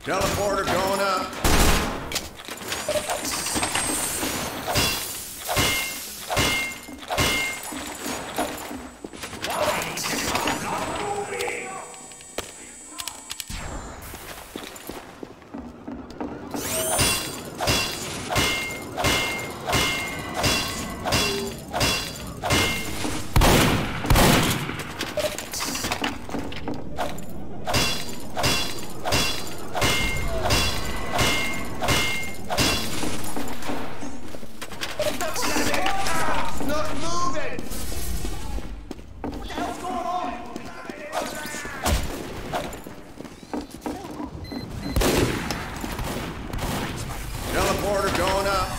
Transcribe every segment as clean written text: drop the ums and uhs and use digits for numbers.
Teleporter going up. Teleporter going up.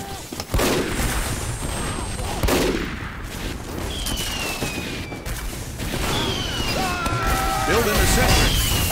Building a sentry.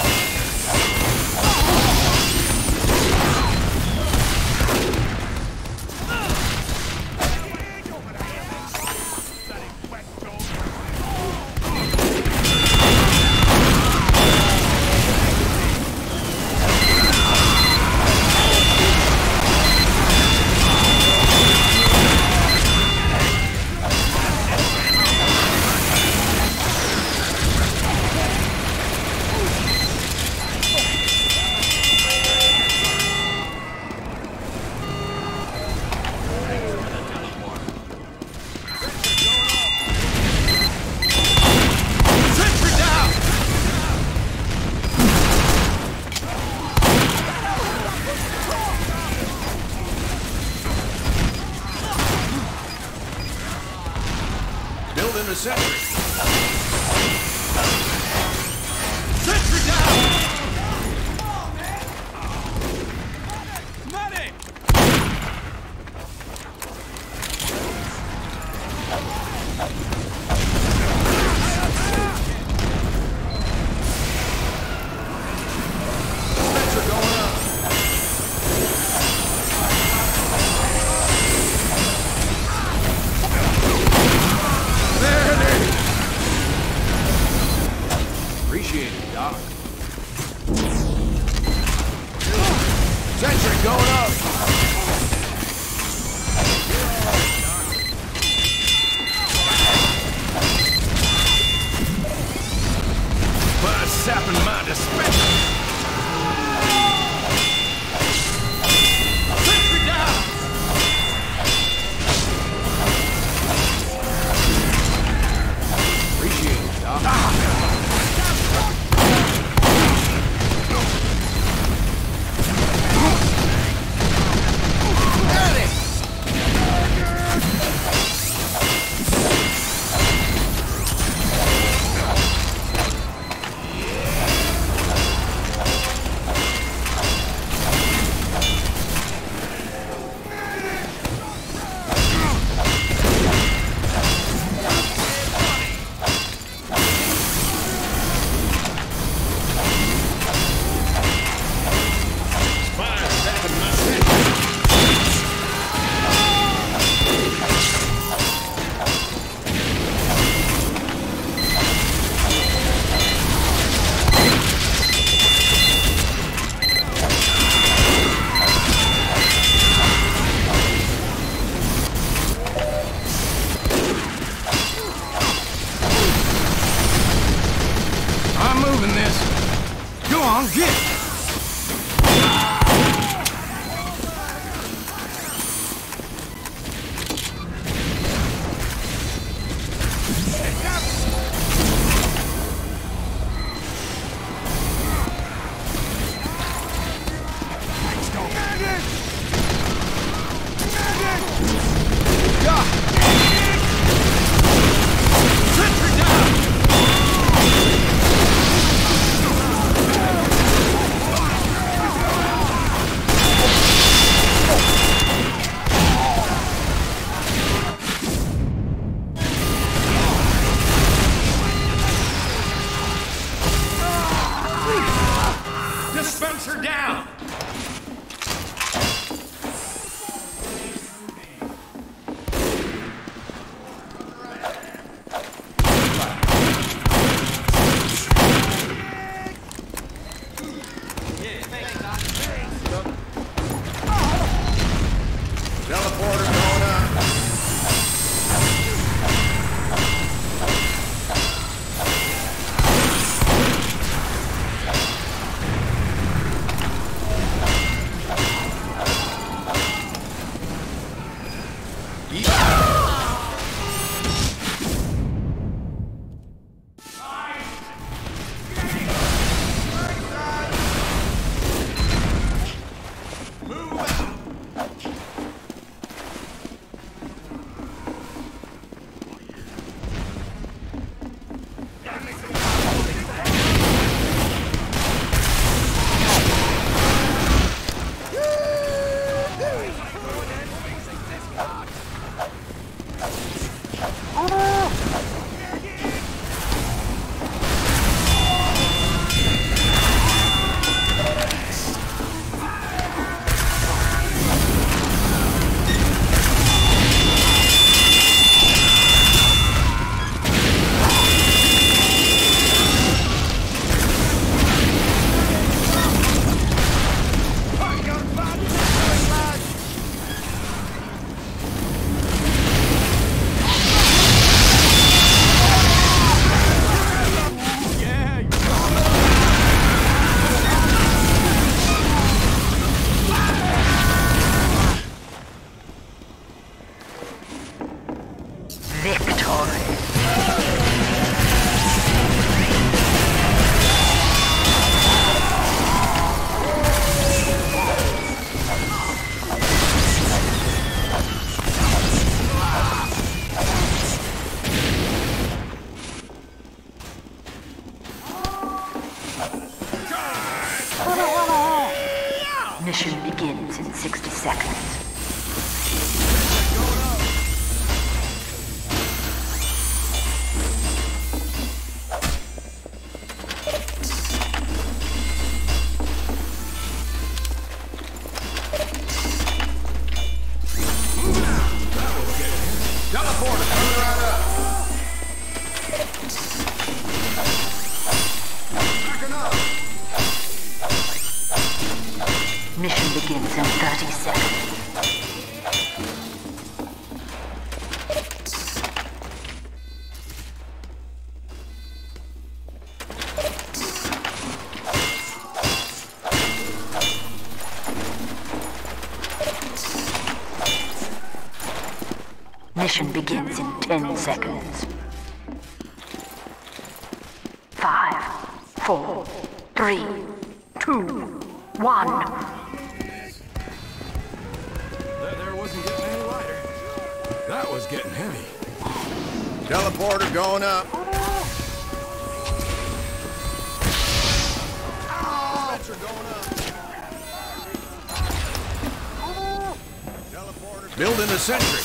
Building a sentry. Sentry down! Come on, man! Medic! Sentry going up. Appreciate it, Doc. Sentry going up. Fire sapping my dispenser. Sentry down. Appreciate it, Doc. I'm moving this. Go on, get it. Dispenser down! Yeah, thanks, Mission begins in 60 seconds. Teleporter coming right up. Backing up. Mission begins in 30 seconds. Mission begins in 10 seconds. 5, 4, 3, 2, 1. That wasn't getting any lighter. That was getting heavy. Teleporter going up. Spencer going up. Teleporter Building a sentry.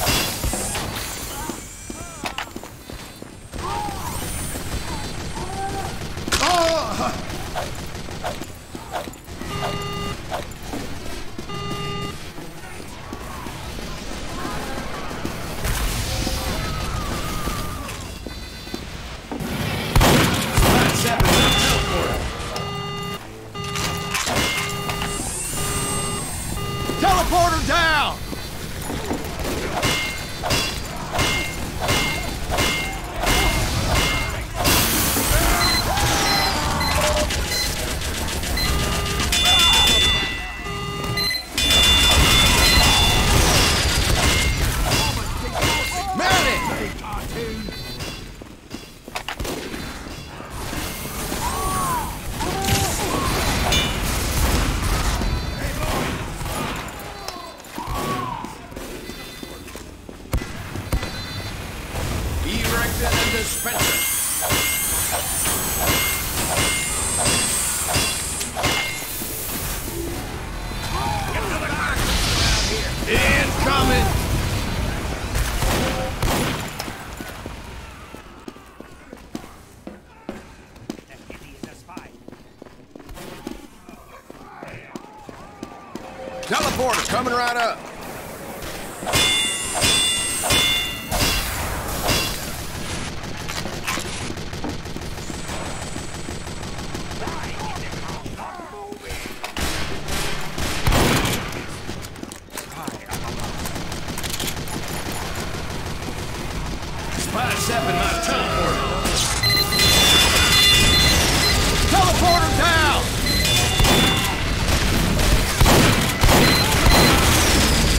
Teleporter down! Erected and dispenser. Incoming! Teleporter coming right up. Spot 7, not teleporter. Teleporter down!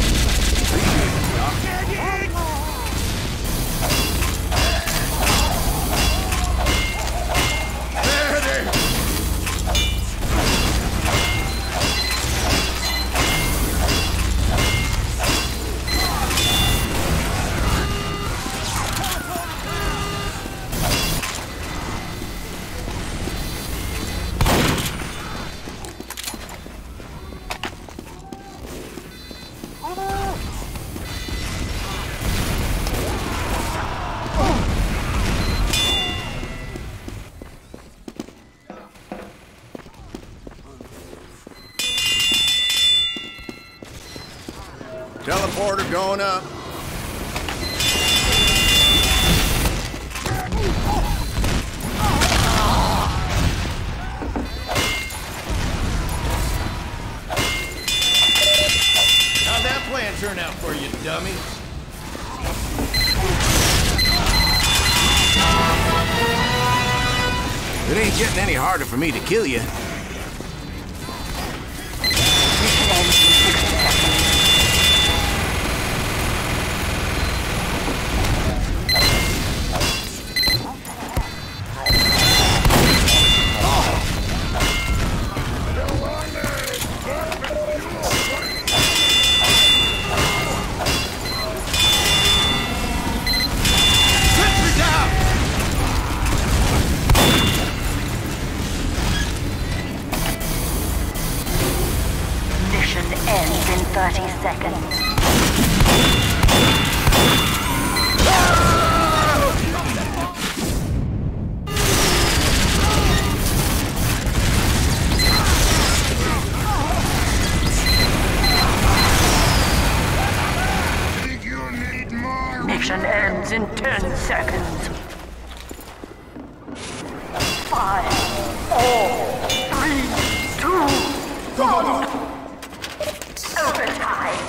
Teleporter going up. How'd that plan turn out for you, dummy? It ain't getting any harder for me to kill you. Mission ends in 60 seconds. Mission ends in 30 seconds. Mission ends in 10 seconds. 5, 4, 3, 2, 1. Overtime.